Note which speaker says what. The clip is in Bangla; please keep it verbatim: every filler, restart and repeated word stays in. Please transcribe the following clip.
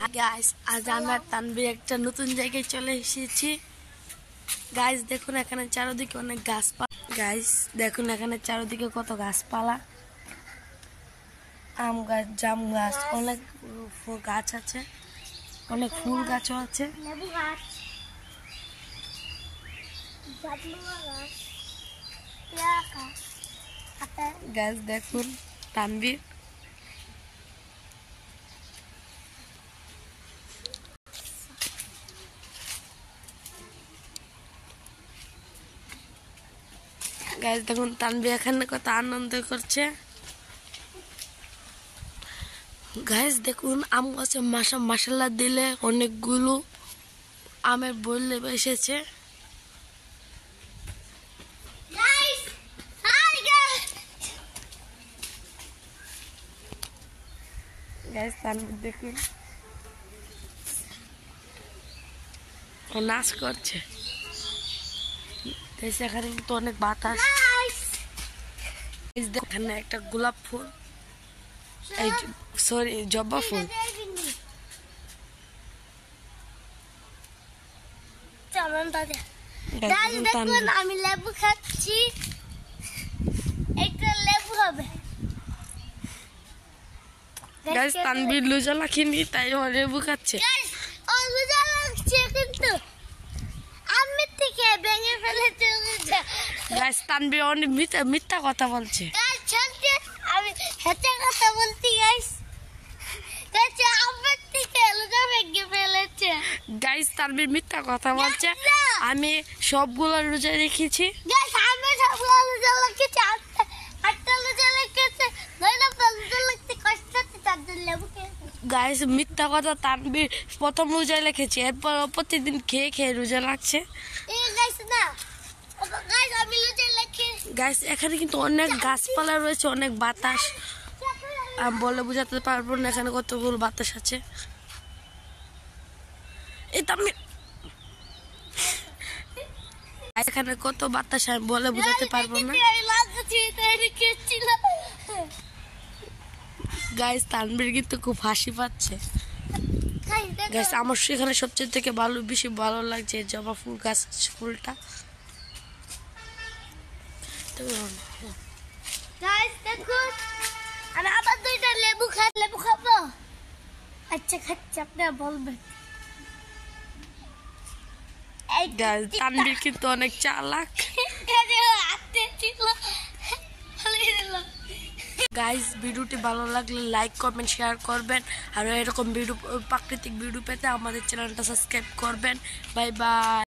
Speaker 1: গাইস আজ আমরা তানভীর একটা নতুন জায়গায় চলে এসেছি। গাইস দেখুন এখানে চারিদিকে অনেক গাছপালা। গাইস দেখুন এখানে চারিদিকে কত গাছপালা, আম গাছ, জাম গাছ, অনেক গাছ আছে, অনেক ফুল গাছও আছে। গাছ দেখুন তানভীর গাছ দেখুন তানভীর এখানে কত আনন্দ করছে। গাছ দেখুন আম গাছে মাসা মশলা দিলে অনেকগুলো আমের বললে এসেছে। গাছ তানভীর দেখুন ও নাচ করছে। এখানে কিন্তু অনেক বাতাস। এখানে একটা গোলাপ ফুল, এই সরি জবা ফুল।
Speaker 2: আমি লেবু খাচ্ছি, একটা লেবু হবে।
Speaker 1: তানভীর লুজা লাখিনি তাই লেবু খাচ্ছে।
Speaker 2: লুজা লাগছে কিন্তু আমি থেকে ভেঙে ফেলেছে লুজা।
Speaker 1: গাইস তানভীর অনেক মিথ্যা মিথ্যা কথা বলছে।
Speaker 2: আমি হেঁটে কথা বলছি গাইস। আমার থেকে লুজা ভেঙে ফেলেছে।
Speaker 1: গাইস তানভীর মিথ্যা কথা বলছে। আমি সবগুলো রোজা রেখেছি।
Speaker 2: গাইস আমি সবগুলো রোজা রেখেছি। আটটা রোজা রেখেছি, নয়টা রোজা রেখেছি, কষ্টতে চারজন লেবু খেয়েছি।
Speaker 1: গাইস মিথ্যা কথা, তানভীর প্রথম রোজা রেখেছি, এরপর প্রতিদিন খেয়ে খেয়ে রোজা লাগছে।
Speaker 2: এই গাইস না, গাইস আমি রোজা রেখে।
Speaker 1: গাইস এখানে কিন্তু অনেক গাছপালা রয়েছে, অনেক বাতাস, আমি বলে বোঝাতে পারবো না এখানে কতগুলো বাতাস আছে। এই তানভীর এখানে কত বাতাস আমি বলে বোঝাতে পারবো না। গাইস তানভীর কিন্তু খুব হাসি পাচ্ছে। গাইস আমার সেখানে সবচেয়ে থেকে ভালো বেশি ভালো লাগছে জবা ফুল গাছ ফুলটা।
Speaker 2: গাইস দেখুন আমি আবার দুইটা লেবু খা লেবু খাবো। আচ্ছা খাচ্ছি, আপনারা বলবেন।
Speaker 1: গাইস তানভীর কিন্তু অনেক চালাক। গাইস ভিডিওটি ভালো লাগলে লাইক কমেন্ট শেয়ার করবেন, আর এরকম ভিডিও প্রাকৃতিক ভিডিও পেতে আমাদের চ্যানেলটা সাবস্ক্রাইব করবেন। Bye by.